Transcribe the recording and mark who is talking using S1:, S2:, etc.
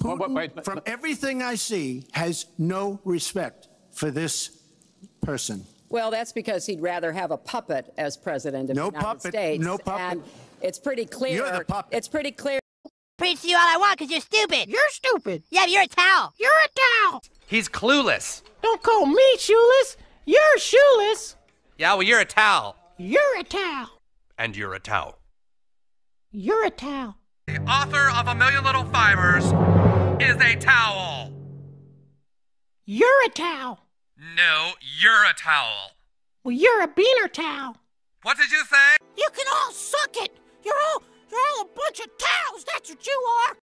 S1: Putin, from everything I see, has no respect for this person.
S2: Well, that's because he'd rather have a puppet as president of the United States.
S1: No puppet.
S2: And it's pretty clear.
S1: You're the puppet.
S2: It's pretty clear.
S3: Preach to you all I want because you're stupid.
S4: You're stupid.
S3: Yeah, but you're a towel.
S4: You're a towel.
S5: He's clueless.
S4: Don't call me shoeless. You're shoeless.
S5: Yeah, well, you're a towel.
S4: You're a towel.
S5: And you're a towel.
S4: You're a towel.
S5: The author of A Million Little Fibers is a towel.
S4: You're a towel.
S5: No, you're a towel.
S4: Well, you're a beaner towel.
S5: What did you say?
S4: You can all suck it. You're all a bunch of towels. That's what you are.